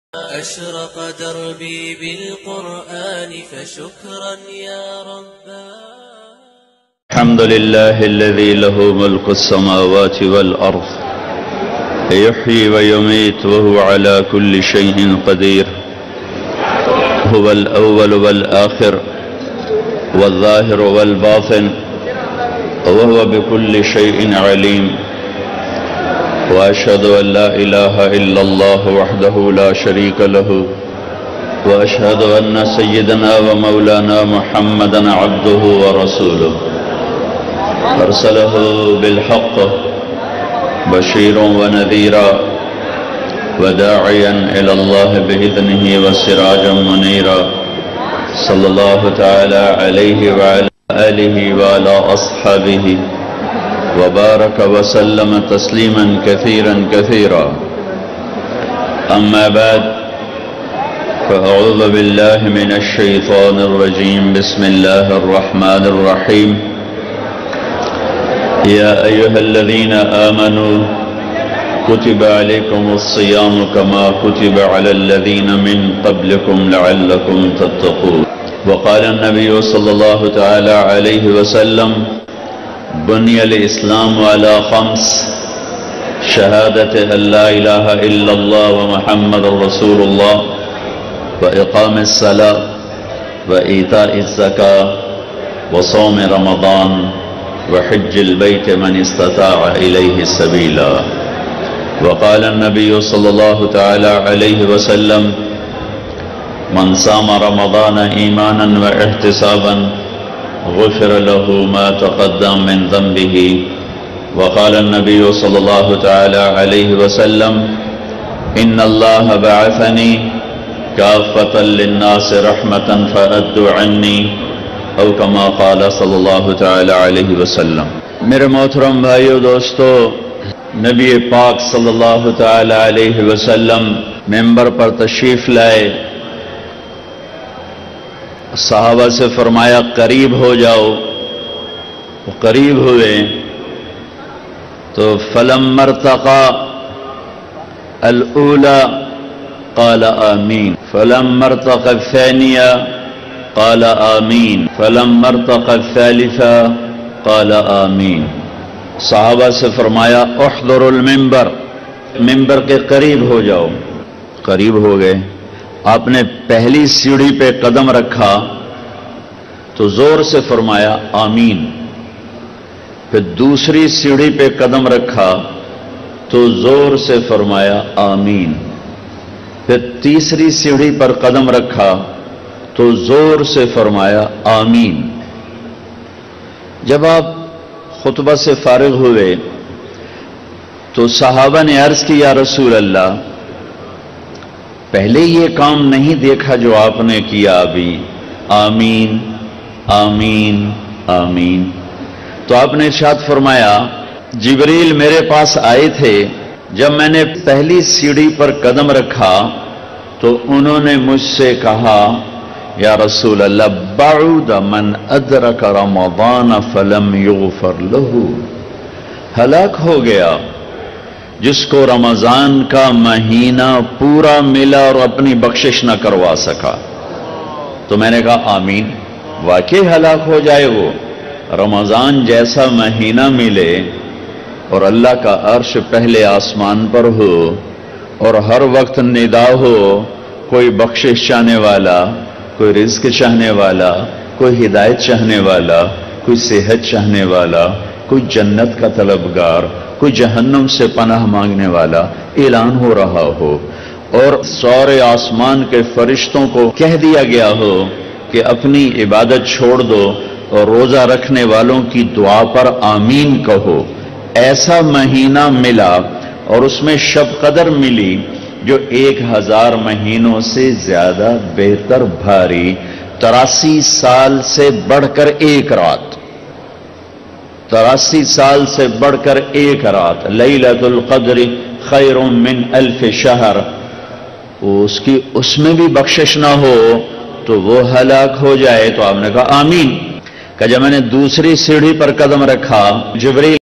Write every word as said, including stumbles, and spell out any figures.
أشرق دربي بالقرآن فشكرا يا رب. الحمد لله الذي له ملك السماوات والأرض يحيي ويميت وهو على كل شيء قدير. هو الأول والآخر والظاهر والباطن وهو بكل شيء عليم. وأشهد أن لا إله إلا الله وحده لا شريك له وأشهد أن سيدنا ومولانا محمدا عبده ورسوله أرسله بالحق بشيرا ونذيرا وداعيا إلى الله بإذنه وسراجا منيرا. صلى الله تعالى عليه وعلى آله وعلى أصحابه وبارك وسلم تسليما كثيرا كثيرا. أما بعد، فأعوذ بالله من الشيطان الرجيم. بسم الله الرحمن الرحيم. يا أيها الذين آمنوا كتب عليكم الصيام كما كتب على الذين من قبلكم لعلكم تتقون. وقال النبي صلى الله تعالى عليه وسلم: بني الإسلام على خمس: شهادة أن لا إله إلا الله ومحمد رسول الله وإقام الصلاة وإيتاء الزكاة وصوم رمضان وحج البيت من استطاع إليه سبيلا. وقال النبي صلى الله تعالى عليه وسلم: من صام رمضان إيمانا واحتسابا غفر له ما تقدم من ذنبه. وقال النبي صلى الله تعالى عليه وسلم: إن الله بعثني كافة للناس رحمة فأدوا عني، او كما قال صلی اللہ تعالی علیہ وسلم. میرے محترم بھائیو دوستو، نبی پاک صلی اللہ تعالی علیہ وسلم ممبر پر تشریف لائے. صحابہ سے فرمایا قریب ہو جاؤ. وہ قریب ہوئے تو فلما ارتقى الاولى قال آمین، فلما ارتقى الثانیہ قال آمین، فلما ارتقى الثالثة قال آمین. صحابہ سے فرمایا احضر المنبر، منبر کے قریب ہو جاؤ. قریب ہو گئے. آپ نے پہلی سیڑھی پہ قدم رکھا تو زور سے فرمایا آمین. پھر دوسری سیڑھی پہ قدم رکھا تو زور سے فرمایا آمین. پھر تیسری سیڑھی پر قدم رکھا تو زور سے فرمایا آمین. جب آپ خطبہ سے فارغ ہوئے تو صحابہ نے عرض کی: یا رسول اللہ، پہلے یہ کام نہیں دیکھا جو آپ نے کیا ابھی، آمین آمین آمین. تو آپ نے ارشاد فرمایا: جبریل میرے پاس آئے تھے، جب میں نے پہلی سیڑھی پر قدم رکھا تو انہوں نے مجھ سے کہا: یا رسول اللہ، بعد من ادرک رمضان فلم یغفر له، ہلاک ہو گیا جس کو رمضان کا مہینہ پورا ملا اور اپنی بخشش نہ کروا سکا. تو میں نے کہا آمین. واقعی ہلاک ہو جائے وہ. رمضان جیسا مہینہ ملے اور اللہ کا عرش پہلے آسمان پر ہو اور ہر وقت ندا ہو، کوئی بخشش چاہنے والا، کوئی رزق چاہنے والا، کوئی ہدایت چاہنے والا، کوئی صحت چاہنے والا، کوئی جنت کا طلبگار، کوئی جہنم سے پناہ مانگنے والا اعلان ہو رہا ہو اور سارے آسمان کے فرشتوں کو کہہ دیا گیا ہو کہ اپنی عبادت چھوڑ دو اور روزہ رکھنے والوں کی دعا پر آمین کہو. ایسا مہینہ ملا اور اس میں شب قدر ملی جو ایک ہزار مہینوں سے زیادہ بہتر بھاری، تراسی سال سے بڑھ کر ایک رات، تراسی سال سے بڑھ کر ایک رات. لیلۃ القدر خیر من الف شہر. اس کی اس میں بھی بخشش نہ ہو تو وہ ہلاک ہو جائے. تو آپ نے کہا آمین. کہ جب میں نے دوسری سیڑھی پر قدم رکھا، جبریل